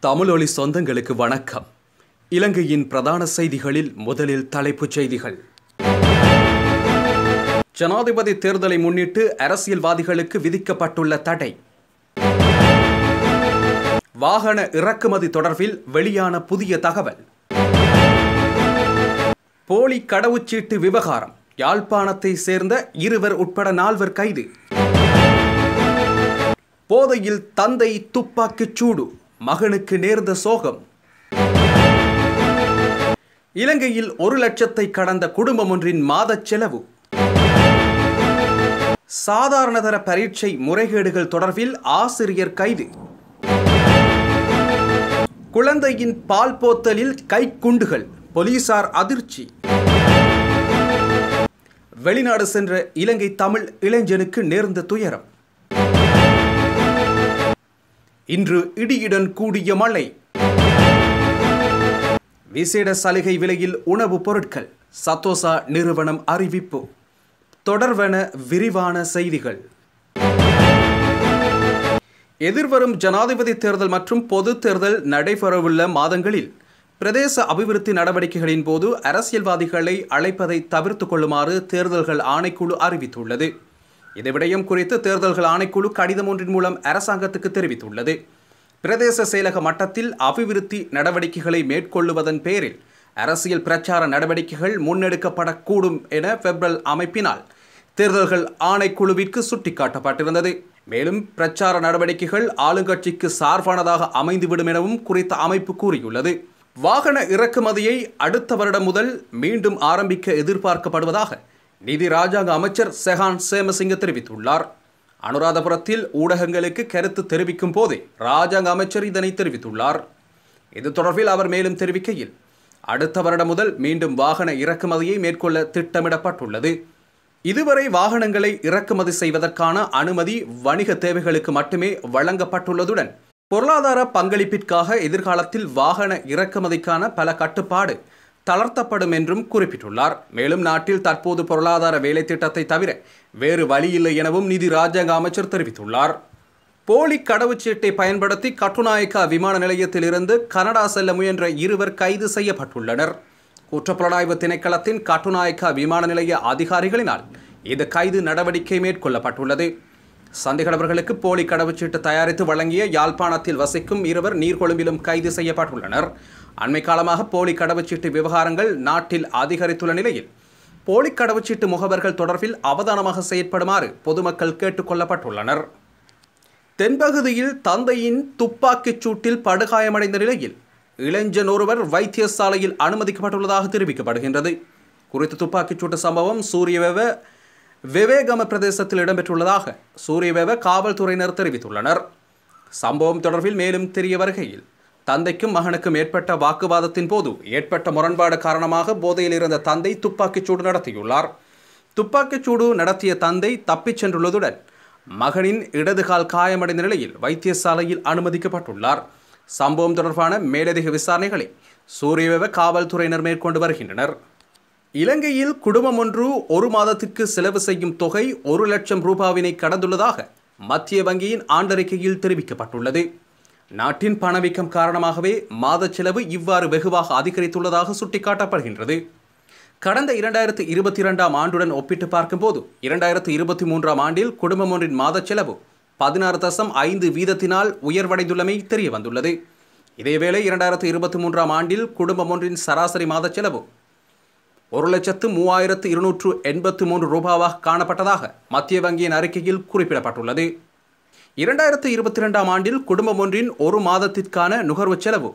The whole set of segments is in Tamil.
தமிழொலி சொந்தங்களுக்கு வணக்கம். இலங்கையின் பிரதான செய்திகளில் முதலில் தலைப்புச் செய்திகள். ஜனாதிபதி தேர்தலை முன்னிட்டு அரசியல்வாதிகளுக்கு விதிக்கப்பட்டுள்ள தடை. வாகன இறக்குமதி தொடர்பில் வெளியான புதிய தகவல். போலி கடவுச்சீட்டு விவகாரம். யாழ்ப்பாணத்தை சேர்ந்த 2 உட்பட 4 கைது. போதையில் தந்தை துப்பாக்கிச் சூடு. மகனுக்கு நேர்ந்த சோகம். இலங்கையில் 1 லட்சத்தை கடந்த குடும்பம் ஒன்றின் மாதச் செலவு. சாதாரணதர பரீட்சை முறைகேடுகள் தொடர்பில் ஆசிரியர் கைது. குழந்தையின் பால் போத்தலில் கைக்குண்டுகள். போலீசார் அதிர்ச்சி. வெளிநாடு சென்ற இலங்கை தமிழ் இளைஞனுக்கு நேர்ந்த துயரம். இன்று இடியுடன் கூடிய மழை. விசேட சலுகை விலையில் உணவுப் பொருட்கள். சத்தோசா நிறுவனம் அறிவிப்பு. தொடர்வன விரிவான செய்திகள். எதிர்வரும் ஜனாதிபதி தேர்தல் மற்றும் பொது தேர்தல் நடைபெறவுள்ள மாதங்களில் பிரதேச அபிவிருத்தி நடவடிக்கைகளின் போது அரசியல்வாதிகளை அழைப்பதை தவிர்த்துக் கொள்ளுமாறு தேர்தல்கள் ஆணைக்குழு அறிவித்துள்ளது. இந்த விடயம் குறித்து தேர்தல்கள் ஆணைக்குழு கடிதம் ஒன்றின் மூலம் அரசாங்கத்துக்கு தெரிவித்துள்ளது. பிரதேச செயலக மட்டத்தில் அபிவிருத்தி நடவடிக்கைகளை மேற்கொள்ளுவதன் பேரில் அரசியல் பிரச்சார நடவடிக்கைகள் முன்னெடுக்கப்படக்கூடும் என பெப்ரல் அமைப்பினால் தேர்தல்கள் ஆணைக்குழுவிற்கு சுட்டிக்காட்டப்பட்டிருந்தது. மேலும் பிரச்சார நடவடிக்கைகள் ஆளுங்கட்சிக்கு சார்பானதாக அமைந்துவிடும் எனவும் குறித்த அமைப்பு கூறியுள்ளது. வாகன இறக்குமதியை அடுத்த வருடம் முதல் மீண்டும் ஆரம்பிக்க எதிர்பார்க்கப்படுவதாக நிதி ராஜாங்க அமைச்சர் செஹான் சேமசிங்க தெரிவித்துள்ளார். அனுராதபுரத்தில் ஊடகங்களுக்கு கருத்து தெரிவிக்கும் போதே ராஜாங்க அமைச்சர் இதனை தெரிவித்துள்ளார். இது தொடர்பில் அவர் மேலும் தெரிவிக்கையில், அடுத்த வருடம் முதல் மீண்டும் வாகன இறக்குமதியை மேற்கொள்ள திட்டமிடப்பட்டுள்ளது. இதுவரை வாகனங்களை இறக்குமதி செய்வதற்கான அனுமதி வணிக தேவைகளுக்கு மட்டுமே வழங்கப்பட்டுள்ளதுடன் பொருளாதார பங்களிப்பிற்காக எதிர்காலத்தில் வாகன இறக்குமதிக்கான பல கட்டுப்பாடு தளர்த்தப்படும் என்றும் குறிப்பிட்டுள்ளார். மேலும் நாட்டில் தற்போது பொருளாதார வேலை திட்டத்தை தவிர வேறு வழியில்லை எனவும் நிதி ராஜாங்க அமைச்சர் தெரிவித்துள்ளார். போலி கடவுச்சீட்டை பயன்படுத்தி கட்டுநாயக்கா விமான நிலையத்திலிருந்து கனடா செல்ல முயன்ற 2 கைது செய்யப்பட்டுள்ளனர். குற்றப்புலனாய்வு திணைக்களத்தின் கட்டுநாயக்கா விமான நிலைய அதிகாரிகளினால் இந்த கைது நடவடிக்கை மேற்கொள்ளப்பட்டுள்ளது. சந்தேக நபர்களுக்கு போலி கடவுச்சீட்டு தயாரித்து வழங்கிய யாழ்ப்பாணத்தில் வசிக்கும் 2 நீர்கொழும்பிலும் கைது செய்யப்பட்டுள்ளனர். அண்மை காலமாக போலி கடவுச்சீட்டு விவகாரங்கள் நாட்டில் அதிகரித்துள்ள நிலையில் போலி கடவுச்சீட்டு முகவர்கள் தொடர்பில் அவதானமாக செயற்படுமாறு பொதுமக்கள் கேட்டுக் கொள்ளப்பட்டுள்ளனர். தென்பகுதியில் தந்தையின் துப்பாக்கிச் சூட்டில் படுகாயமடைந்த நிலையில் இளைஞன் ஒருவர் வைத்தியசாலையில் அனுமதிக்கப்பட்டுள்ளதாக தெரிவிக்கப்படுகின்றது. குறித்த துப்பாக்கிச் சூட்டு சம்பவம் சூரியவேவ விவேகம பிரதேசத்தில் இடம்பெற்றுள்ளதாக சூரியவேவ காவல்துறையினர் தெரிவித்துள்ளனர். சம்பவம் தொடர்பில் மேலும் தெரிய வருகையில், தந்தைக்கும் மகனுக்கும் ஏற்பட்ட வாக்குவாதத்தின் போது ஏற்பட்ட முரண்பாடு காரணமாக போதையில் இருந்த தந்தை துப்பாக்கிச் சூடு நடத்தியுள்ளார். துப்பாக்கிச் சூடு நடத்திய தந்தை தப்பிச் சென்றுள்ளதுடன் மகனின் இடதுகால் காயமடைந்த நிலையில் வைத்தியசாலையில் அனுமதிக்கப்பட்டுள்ளார். சம்பவம் தொடர்பான மேலதிக விசாரணைகளை சூரியவேவ காவல்துறையினர் மேற்கொண்டு வருகின்றனர். இலங்கையில் குடும்பம் ஒன்று 1 மாதத்திற்கு செலவு செய்யும் தொகை 1 லட்சம் ரூபாவினை கடந்துள்ளதாக மத்திய வங்கியின் ஆண்டறிக்கையில் தெரிவிக்கப்பட்டுள்ளது. நாட்டின் பணவீக்கம் காரணமாகவே மாத செலவு இவ்வாறு வெகுவாக அதிகரித்துள்ளதாக சுட்டிக்காட்டப்படுகின்றது. கடந்த 2022ஆம் ஆண்டுடன் ஒப்பிட்டு பார்க்கும்போது 2023ஆம் ஆண்டில் குடும்பம் ஒன்றின் மாத செலவு 16.5% உயர்வடைந்துள்ளமை தெரிய வந்துள்ளது. இதேவேளை 2023ஆம் ஆண்டில் குடும்பம் ஒன்றின் சராசரி மாத செலவு 1,32,283 ரூபாவாக காணப்பட்டதாக மத்திய வங்கியின் அறிக்கையில் குறிப்பிடப்பட்டுள்ளது. 2022ஆம் ஆண்டில் குடும்பம் ஒன்றின் 1 மாதத்திற்கான நுகர்வு செலவு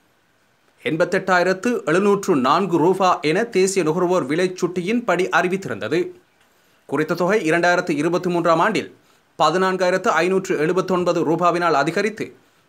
88,704 ரூபா என தேசிய நுகர்வோர் விலை சுட்டியின் படி அறிவித்திருந்தது. குறித்த தொகை 2023ஆம் ஆண்டில் 14,579 ரூபாவினால் அதிகரித்து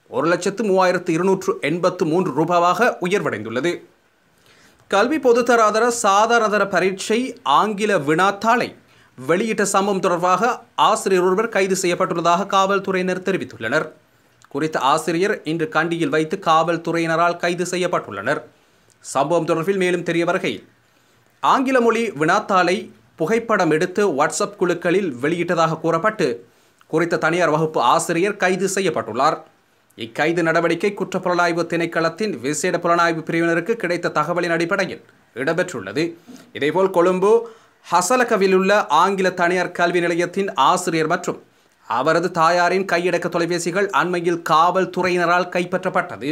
1,03,283 ரூபாவாக உயர்வடைந்துள்ளது. கல்வி பொதுத்தராதர சாதாரணதர பரீட்சை ஆங்கில வினாத்தாளை வெளியிட்ட சம்பவம் தொடர்பாக ஆசிரியர் ஒருவர் கைது செய்யப்பட்டுள்ளதாக காவல்துறையினர் தெரிவித்துள்ளனர். குறித்த ஆசிரியர் இன்று கண்டியில் வைத்து காவல்துறையினரால் கைது செய்யப்பட்டுள்ளனர். சம்பவம் தொடர்பில் மேலும் தெரிய வருகையில், ஆங்கில மொழி வினாத்தாளை புகைப்படம் எடுத்து வாட்ஸ்அப் குழுக்களில் வெளியிட்டதாக கூறப்பட்டு குறித்த தனியார் வகுப்பு ஆசிரியர் கைது செய்யப்பட்டுள்ளார். இக்கைது நடவடிக்கை குற்றப்புலனாய்வு திணைக்களத்தின் விசேட புலனாய்வு பிரிவினருக்கு கிடைத்த தகவலின் அடிப்படையில் இடம்பெற்றுள்ளது. இதேபோல் கொழும்பு ஹசலகவில் உள்ள ஆங்கில தனியார் கல்வி நிலையத்தின் ஆசிரியர் மற்றும் அவரது தாயாரின் கையடக்க தொலைபேசிகள் அண்மையில் காவல்துறையினரால் கைப்பற்றப்பட்டது.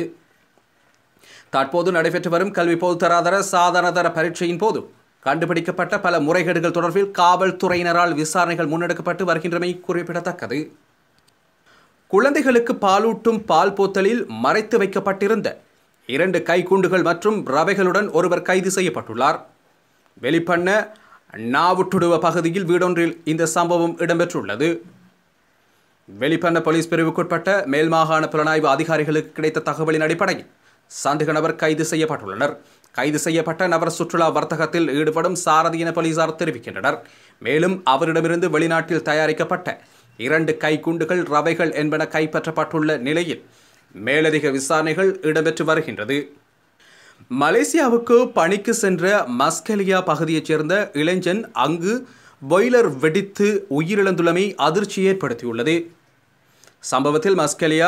தற்போது நடைபெற்று வரும் கல்வி பொதுத்தராதர சாதாரணதர பரீட்சையின் போது கண்டுபிடிக்கப்பட்ட பல முறைகேடுகள் தொடர்பில் காவல்துறையினரால் விசாரணைகள் முன்னெடுக்கப்பட்டு வருகின்றமை குறிப்பிடத்தக்கது. குழந்தைகளுக்கு பாலூட்டும் பால் போத்தலில் மறைத்து வைக்கப்பட்டிருந்த 2 கைக்குண்டுகள் மற்றும் ரவைகளுடன் ஒருவர் கைது செய்யப்பட்டுள்ளார். வெளிப்பண்ண நாவுட்டுடுவ பகுதியில் வீடொன்றில் இந்த சம்பவம் இடம்பெற்றுள்ளது. வெளிப்பண்ண போலீஸ் பிரிவுக்குட்பட்ட மேல்மாகாண புலனாய்வு அதிகாரிகளுக்கு கிடைத்த தகவலின் அடிப்படையில் சந்தேக நபர் கைது செய்யப்பட்டுள்ளனர். கைது செய்யப்பட்ட நபர் சுற்றுலா வர்த்தகத்தில் ஈடுபடும் சாரதி என போலீசார் தெரிவிக்கின்றனர். மேலும் அவரிடமிருந்து வெளிநாட்டில் தயாரிக்கப்பட்ட 2 கைக்குண்டுகள் ரவைகள் என்பன கைப்பற்றப்பட்டுள்ள நிலையில் மேலதிக விசாரணைகள் இடம்பெற்று வருகின்றது. மலேசியாவுக்கு பணிக்கு சென்ற மஸ்கெலியா பகுதியைச் சேர்ந்த இளைஞன் அங்கு பாய்லர் வெடித்து உயிரிழந்துள்ளமை அதிர்ச்சி ஏற்படுத்தியுள்ளது. சம்பவத்தில் மஸ்கெலியா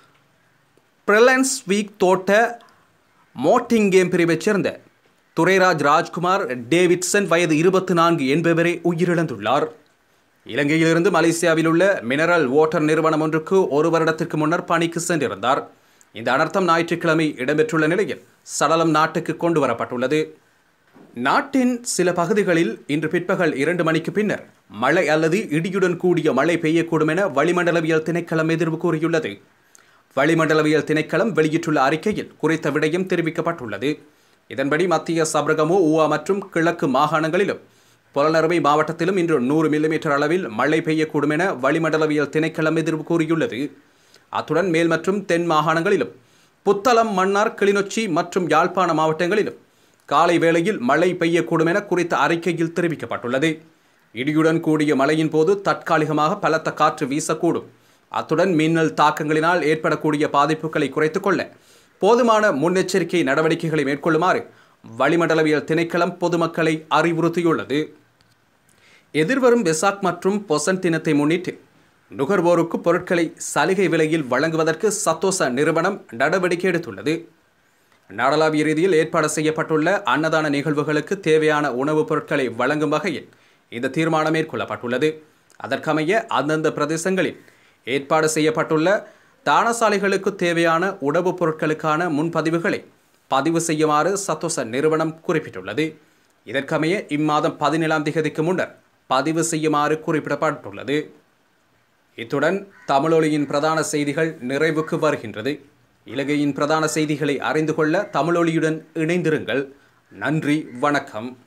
பிரலன்ஸ் வீக் தோட்ட மோட்டிங்கேம் பிரிவைச் சேர்ந்த துரைராஜ் ராஜ்குமார் டேவிட்சன் வயது 24 என்பவரே உயிரிழந்துள்ளார். இலங்கையிலிருந்து மலேசியாவில் உள்ள மினரல் வாட்டர் நிறுவனம் ஒன்றுக்கு 1 வருடத்திற்கு முன்னர் பணிக்கு சென்றிருந்தார். இந்த அனர்த்தம் ஞாயிற்றுக்கிழமை இடம்பெற்றுள்ள நிலையில் சடலம் நாட்டுக்கு கொண்டு வரப்பட்டுள்ளது. நாட்டின் சில பகுதிகளில் இன்று பிற்பகல் 2 மணிக்கு பின்னர் மழை அல்லது இடியுடன் கூடிய மழை பெய்யக்கூடும் என வளிமண்டலவியல் திணைக்களம் எதிர்வு கூறியுள்ளது. வளிமண்டலவியல் திணைக்களம் வெளியிட்டுள்ள அறிக்கையில் குறித்த விடயம் தெரிவிக்கப்பட்டுள்ளது. இதன்படி மத்திய சபரகமு, ஊவா மற்றும் கிழக்கு மாகாணங்களிலும் புலனறுவை மாவட்டத்திலும் இன்று 100 மில்லிமீட்டர் அளவில் மழை பெய்யக்கூடும் என வளிமண்டலவியல் திணைக்களம் எதிர்வு கூறியுள்ளது. அத்துடன் மேல் மற்றும் தென் மாகாணங்களிலும் புத்தளம், மன்னார், கிளிநொச்சி மற்றும் யாழ்ப்பாண மாவட்டங்களிலும் காலை வேளையில் மழை பெய்யக்கூடும் என குறித்த அறிக்கையில் தெரிவிக்கப்பட்டுள்ளது. இடியுடன் கூடிய மழையின் போது தற்காலிகமாக பலத்த காற்று வீசக்கூடும். அத்துடன் மின்னல் தாக்கங்களினால் ஏற்படக்கூடிய பாதிப்புகளை குறைத்துக் கொள்ள போதுமான முன்னெச்சரிக்கை நடவடிக்கைகளை மேற்கொள்ளுமாறு வளிமண்டலவியல் திணைக்களம் பொதுமக்களை அறிவுறுத்தியுள்ளது. எதிர்வரும் வெசாக் மற்றும் பொசன் தினத்தை முன்னிட்டு நுகர்வோருக்கு பொருட்களை சலுகை விலையில் வழங்குவதற்கு சத்தோச நிறுவனம் நடவடிக்கை எடுத்துள்ளது. நாடளாவிய ரீதியில் ஏற்பாடு செய்யப்பட்டுள்ள அன்னதான நிகழ்வுகளுக்கு தேவையான உணவுப் பொருட்களை வழங்கும் வகையில் இந்த தீர்மானம் மேற்கொள்ளப்பட்டுள்ளது. அதற்கமைய அந்தந்த பிரதேசங்களில் ஏற்பாடு செய்யப்பட்டுள்ள தானசாலைகளுக்கு தேவையான உணவுப் பொருட்களுக்கான முன்பதிவுகளை பதிவு செய்யுமாறு சத்தோச நிறுவனம் குறிப்பிட்டுள்ளது. இதற்கமைய இம்மாதம் 17ஆம் தேதிக்கு முன்னர் பதிவு செய்யுமாறு குறிப்பிடப்பட்டுள்ளது. இத்துடன் தமிழொலியின் பிரதான செய்திகள் நிறைவுக்கு வருகின்றது. இலங்கையின் பிரதான செய்திகளை அறிந்து கொள்ள தமிழொலியுடன் இணைந்திருங்கள். நன்றி, வணக்கம்.